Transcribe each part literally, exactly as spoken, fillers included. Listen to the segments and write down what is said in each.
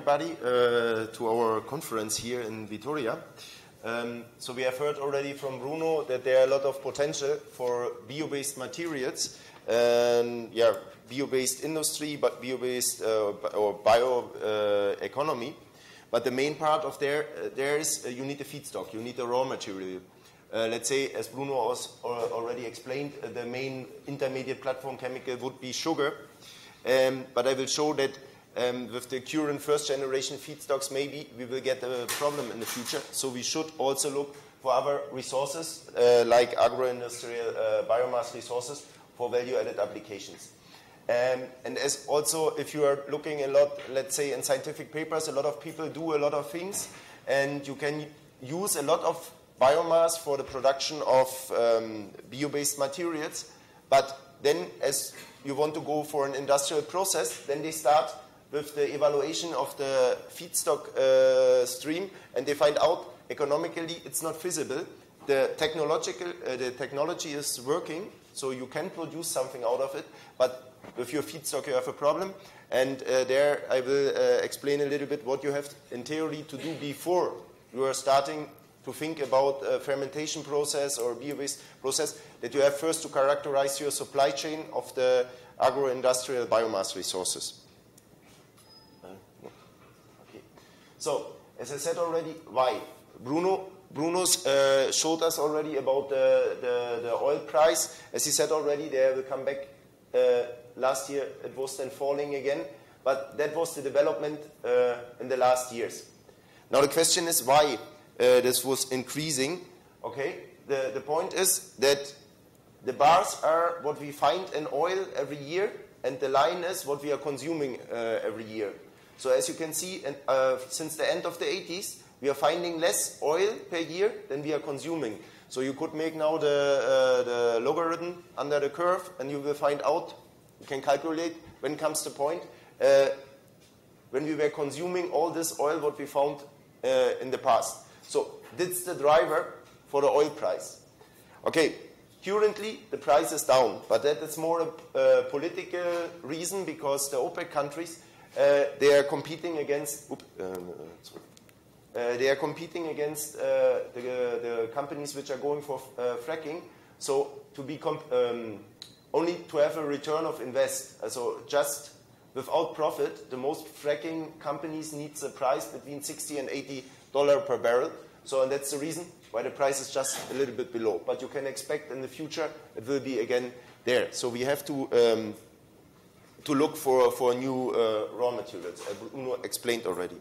everybody uh, to our conference here in Vitoria. Um, so we have heard already from Bruno that there are a lot of potential for bio-based materials and yeah, bio-based industry, but bio-based uh, or bio uh, economy. But the main part of there, uh, there is uh, you need a feedstock, you need a raw material. Uh, let's say, as Bruno has already explained, uh, the main intermediate platform chemical would be sugar. Um, but I will show that um, with the current first generation feedstocks, maybe we will get a problem in the future. So we should also look for other resources, uh, like agro-industrial uh, biomass resources for value-added applications. Um, and as also, if you are looking a lot, let's say in scientific papers, a lot of people do a lot of things, and you can use a lot of biomass for the production of um, bio-based materials, but then as you want to go for an industrial process, then they start with the evaluation of the feedstock uh, stream, and they find out economically it's not feasible. The technological, uh, the technology is working, so you can produce something out of it, but with your feedstock you have a problem. And uh, there I will uh, explain a little bit what you have in theory to do before you are starting to think about a fermentation process or bio-based process, that you have first to characterize your supply chain of the agro-industrial biomass resources. Uh, okay. So, as I said already, why? Bruno Bruno's uh, showed us already about the, the, the oil price. As he said already, they will come back. Uh, last year it was then falling again, but that was the development uh, in the last years. Now the question is why Uh, this was increasing. Okay, the, the point is that the bars are what we find in oil every year, and the line is what we are consuming uh, every year. So as you can see, and, uh, since the end of the eighties, we are finding less oil per year than we are consuming. So you could make now the, uh, the logarithm under the curve, and you will find out, you can calculate when comes the point, uh, when we were consuming all this oil what we found uh, in the past. So that's the driver for the oil price. Okay, currently the price is down, but that is more a uh, political reason, because the OPEC countries uh, they are competing against. Oops, um, sorry. Uh, they are competing against uh, the, the companies which are going for uh, fracking. So to be comp um, only to have a return of invest. So just without profit, the most fracking companies needs a price between sixty and eighty dollars per barrel. So and that's the reason why the price is just a little bit below. But you can expect in the future it will be again there. So we have to um, to look for for new uh, raw materials. As Bruno explained already.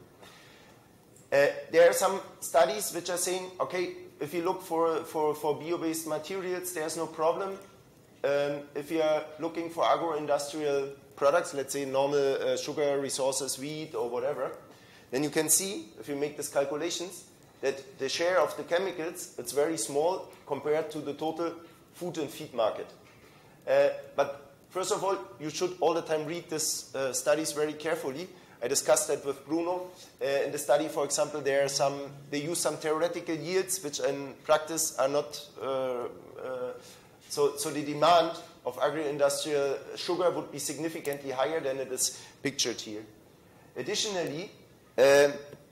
Uh, there are some studies which are saying, okay, if you look for for for bio-based materials, there's no problem. Um, if you are looking for agro-industrial products, let's say normal uh, sugar resources, wheat or whatever, then you can see, if you make these calculations, that the share of the chemicals, it's very small compared to the total food and feed market. Uh, but first of all, you should all the time read these uh, studies very carefully. I discussed that with Bruno. Uh, in the study, for example, there are some, they use some theoretical yields, which in practice are not, uh, uh, so, so the demand of agri-industrial sugar would be significantly higher than it is pictured here. Additionally, um,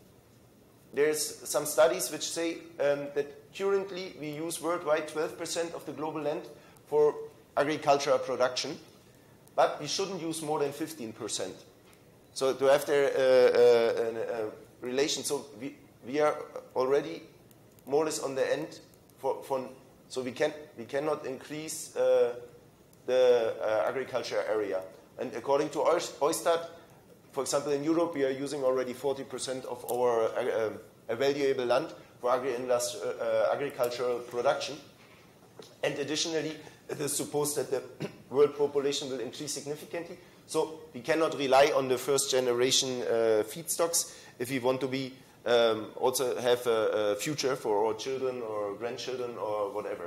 there's some studies which say um, that currently we use worldwide twelve percent of the global land for agricultural production, but we shouldn't use more than fifteen percent. So to have their uh, uh, uh, relation, so we, we are already more or less on the end for, for so we can we cannot increase uh, the uh, agriculture area. And according to Oystat, for example, in Europe, we are using already forty percent of our uh, uh, valuable land for agri uh, agricultural production. And additionally, it is supposed that the world population will increase significantly. So we cannot rely on the first generation uh, feedstocks if we want to be um, also have a, a future for our children or grandchildren or whatever.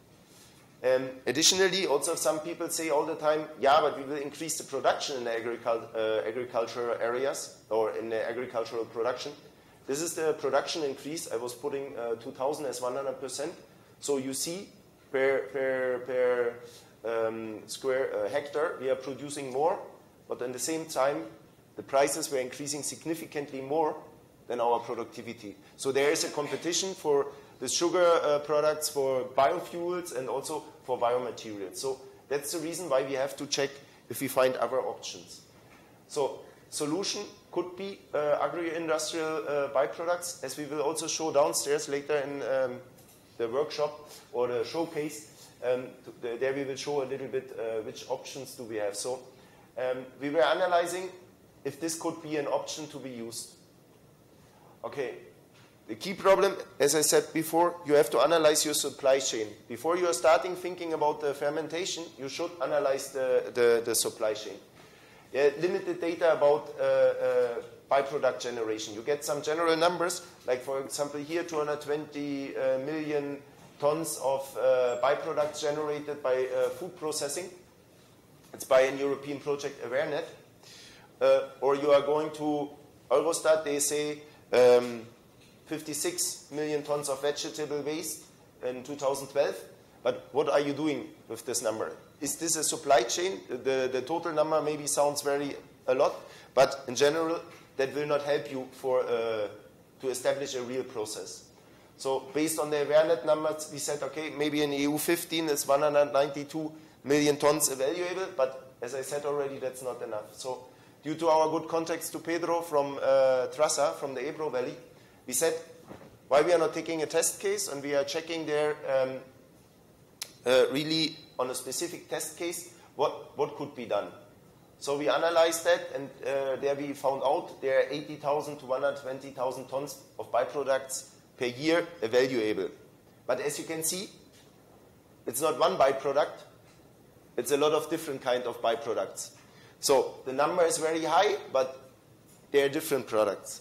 Um, additionally, also some people say all the time, yeah, but we will increase the production in the agricul uh, agricultural areas or in the agricultural production. This is the production increase. I was putting uh, two thousand as one hundred percent. So you see, per, per, per um, square uh, hectare, we are producing more, but at the same time, the prices were increasing significantly more than our productivity. So there is a competition for the sugar uh, products, for biofuels, and also for biomaterials. So that's the reason why we have to check if we find other options. So solution could be uh, agri-industrial uh, byproducts, as we will also show downstairs later in um, the workshop or the showcase. Um, the, there we will show a little bit uh, which options do we have. So um, we were analyzing if this could be an option to be used. Okay, the key problem, as I said before, you have to analyze your supply chain. Before you are starting thinking about the fermentation, you should analyze the, the, the supply chain. Yeah, limited data about uh, uh, byproduct generation. You get some general numbers, like for example here, two hundred twenty uh, million tons of uh, byproducts generated by uh, food processing. It's by a European project, AwareNet. Uh, or you are going to Eurostat, they say um, fifty-six million tons of vegetable waste in two thousand twelve. But what are you doing with this number? Is this a supply chain? The, the total number maybe sounds very a lot, but in general, that will not help you for, uh, to establish a real process. So based on the AwareNet numbers, we said, okay, maybe in E U fifteen is one hundred ninety-two million tons evaluable, but as I said already, that's not enough. So due to our good contacts to Pedro from uh, Trasa, from the Ebro Valley, we said, why we are not taking a test case and we are checking there um, uh, really on a specific test case, what, what could be done. So we analyzed that, and uh, there we found out there are eighty thousand to one hundred twenty thousand tons of byproducts per year evaluable. But as you can see, it's not one byproduct, it's a lot of different kind of byproducts. So the number is very high, but they are different products.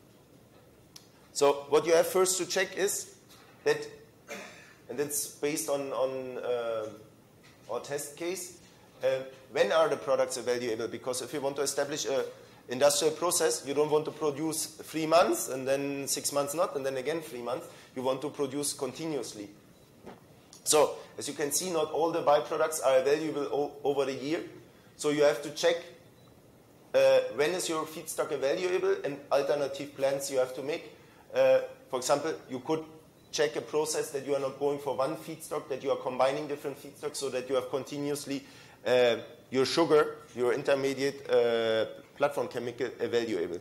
So what you have first to check is that, and it's based on, on uh, our test case, uh, when are the products evaluable? Because if you want to establish an industrial process, you don't want to produce three months and then six months not, and then again three months. You want to produce continuously. So as you can see, not all the byproducts are evaluable over the year. So you have to check uh, when is your feedstock evaluable and alternative plans you have to make. Uh, for example, you could check a process that you are not going for one feedstock, that you are combining different feedstocks so that you have continuously uh, your sugar, your intermediate uh, platform chemical evaluable.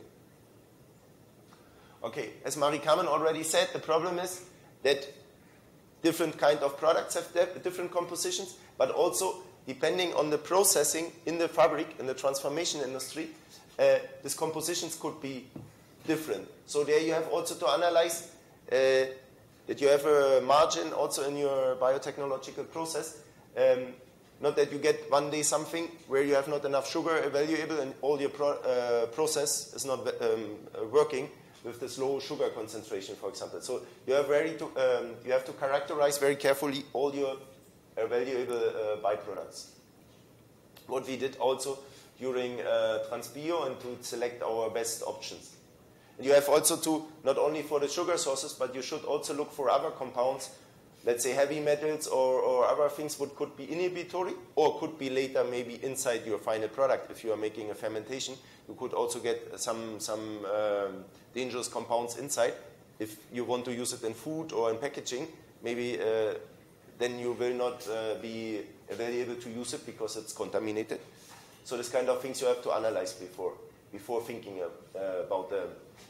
Okay, as Marie-Carmen already said, the problem is that different kind of products have different compositions, but also depending on the processing in the fabric, in the transformation industry, uh, these compositions could be different. So there you have also to analyze uh, that you have a margin also in your biotechnological process. Um, not that you get one day something where you have not enough sugar evaluable and all your pro uh, process is not um, working with this low sugar concentration, for example. So you have, very to, um, you have to characterize very carefully all your evaluable uh, byproducts. What we did also during uh, Transbio and to select our best options. And you have also to, not only for the sugar sources, but you should also look for other compounds, let's say heavy metals or, or other things what could be inhibitory or could be later maybe inside your final product. If you are making a fermentation, you could also get some, some um, dangerous compounds inside. If you want to use it in food or in packaging, maybe uh, then you will not uh, be able to use it because it's contaminated. So this kind of things you have to analyze before, before thinking of, uh, about the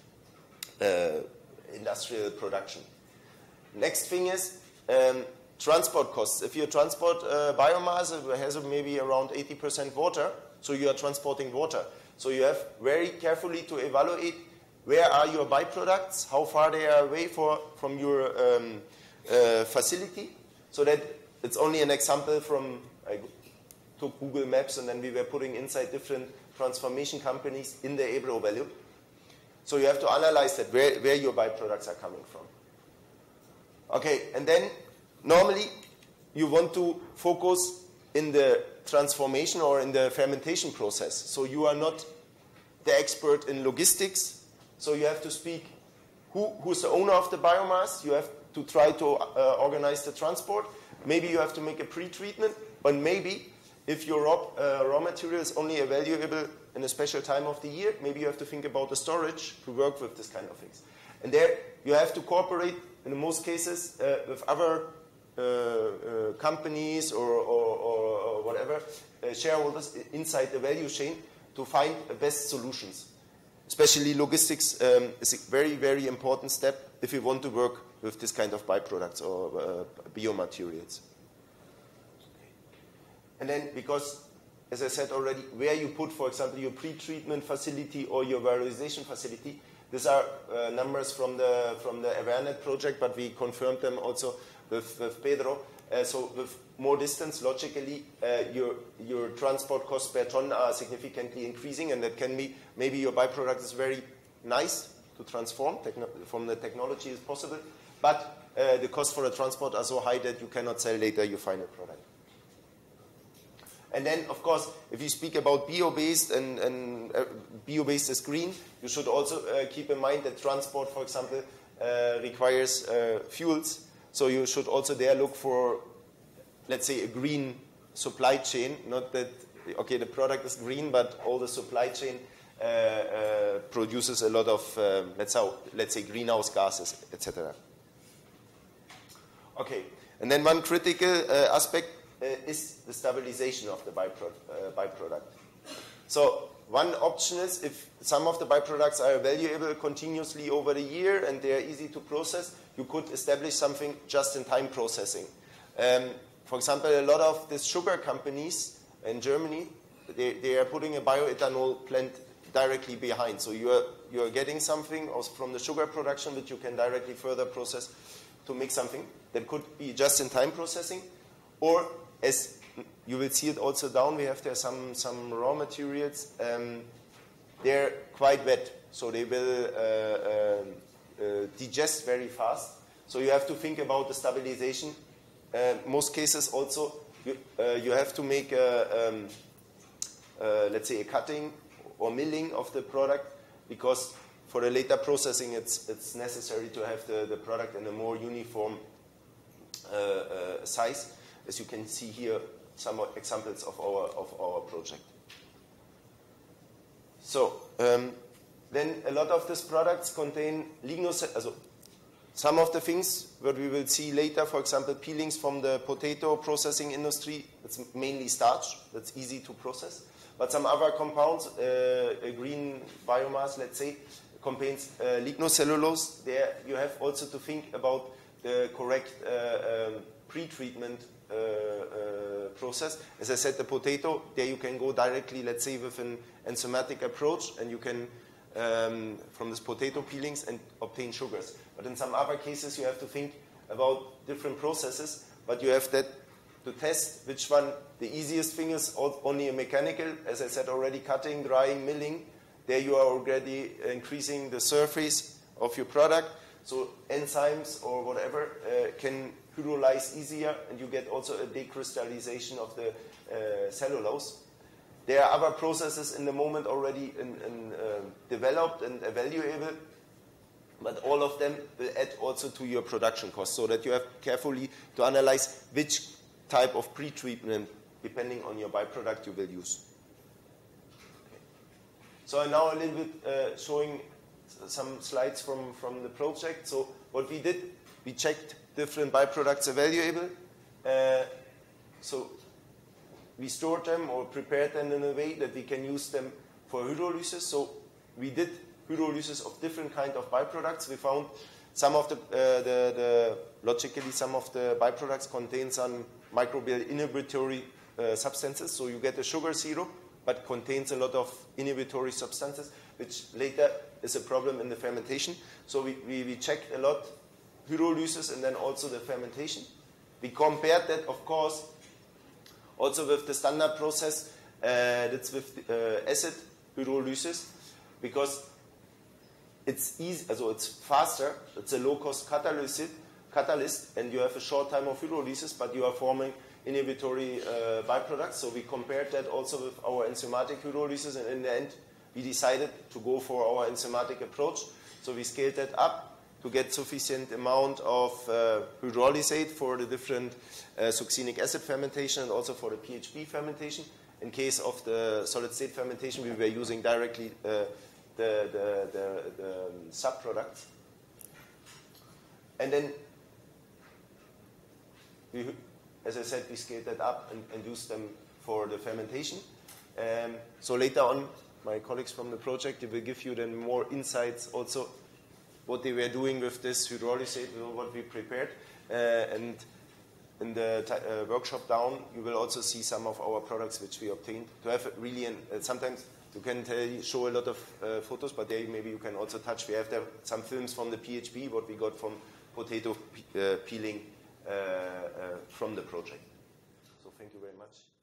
uh, industrial production. Next thing is um, transport costs. If you transport uh, biomass, it has maybe around eighty percent water, so you are transporting water. So you have very carefully to evaluate where are your byproducts, how far they are away for, from your um, uh, facility, so that it's only an example from, I took Google Maps and then we were putting inside different transformation companies in the Ebro Valley. So you have to analyze that, where, where your byproducts are coming from. Okay, and then normally you want to focus in the transformation or in the fermentation process. So you are not the expert in logistics, so you have to speak who, who's the owner of the biomass. You have to try to uh, organize the transport. Maybe you have to make a pre-treatment, but maybe if your raw, uh, raw material is only available in a special time of the year, maybe you have to think about the storage to work with this kind of things. And there you have to cooperate, in most cases, uh, with other uh, uh, companies or, or, or, or whatever, uh, shareholders inside the value chain to find the best solutions. Especially logistics um, is a very, very important step if you want to work with this kind of byproducts or uh, biomaterials. And then, because, as I said already, where you put, for example, your pre-treatment facility or your valorization facility, these are uh, numbers from the from the AwareNet project, but we confirmed them also with, with Pedro. Uh, so with more distance, logically, uh, your your transport costs per ton are significantly increasing, and that can be maybe your byproduct is very nice to transform from the technology is possible, but uh, the costs for the transport are so high that you cannot sell later your final product. And then, of course, if you speak about bio-based and, and uh, bio-based is green, you should also uh, keep in mind that transport, for example, uh, requires uh, fuels. So you should also there look for, let's say, a green supply chain. Not that, okay, the product is green, but all the supply chain uh, uh, produces a lot of, uh, let's, say, let's say, greenhouse gases, et cetera. Okay, and then one critical uh, aspect Uh, is the stabilization of the byproduct, uh, byproduct. So one option is if some of the byproducts are valuable continuously over the year and they are easy to process, you could establish something just-in-time processing. Um, for example, a lot of these sugar companies in Germany, they, they are putting a bioethanol plant directly behind. So you are, you are getting something from the sugar production that you can directly further process to make something. That could be just-in-time processing, or as you will see it also down, we have there some, some raw materials. Um, they're quite wet, so they will uh, uh, uh, digest very fast. So you have to think about the stabilization. Uh, most cases also, you, uh, you have to make, a, um, uh, let's say, a cutting or milling of the product, because for the later processing, it's, it's necessary to have the, the product in a more uniform uh, uh, size. As you can see here, some examples of our of our project. So um, then a lot of these products contain lignocellulose. Some of the things that we will see later, for example, peelings from the potato processing industry, it's mainly starch. That's easy to process. But some other compounds, uh, a green biomass, let's say, contains uh, lignocellulose. There you have also to think about the correct uh, um, pre-treatment Uh, uh, process. As I said, the potato, there you can go directly, let's say, with an enzymatic approach, and you can, um, from this potato peelings, and obtain sugars. But in some other cases, you have to think about different processes, but you have that to test which one. The easiest thing is only a mechanical, as I said already, cutting, drying, milling. There you are already increasing the surface of your product, so enzymes or whatever uh, can hydrolyze easier, and you get also a decrystallization of the uh, cellulose. There are other processes in the moment already in, in, uh, developed and evaluable, but all of them will add also to your production cost, so that you have carefully to analyze which type of pre-treatment, depending on your byproduct, you will use. Okay. So now a little bit uh, showing some slides from, from the project. So what we did, we checked different byproducts available. Uh, so we stored them or prepared them in a way that we can use them for hydrolysis. So we did hydrolysis of different kind of byproducts. We found some of the, uh, the, the logically some of the byproducts contain some microbial inhibitory uh, substances. So you get a sugar syrup, but contains a lot of inhibitory substances, which later is a problem in the fermentation. So we, we, we checked a lot hydrolysis and then also the fermentation. We compared that, of course, also with the standard process uh, that's with uh, acid hydrolysis, because it's easy, also it's faster, it's a low-cost catalyst, catalyst, and you have a short time of hydrolysis, but you are forming inhibitory uh, byproducts. So we compared that also with our enzymatic hydrolysis, and in the end, we decided to go for our enzymatic approach. So we scaled that up to get sufficient amount of uh, hydrolysate for the different uh, succinic acid fermentation and also for the P H B fermentation. In case of the solid state fermentation, we were using directly uh, the, the, the, the sub-products. And then, we, as I said, we scaled that up and, and used them for the fermentation. Um, so later on, my colleagues from the project, they will give you then more insights also what they were doing with this hydrolysate, what we prepared. Uh, and in the uh, workshop down, you will also see some of our products which we obtained. To have really, an, uh, sometimes you can tell, show a lot of uh, photos, but there maybe you can also touch. We have there some films from the P H B, what we got from potato pe uh, peeling uh, uh, from the project. So thank you very much.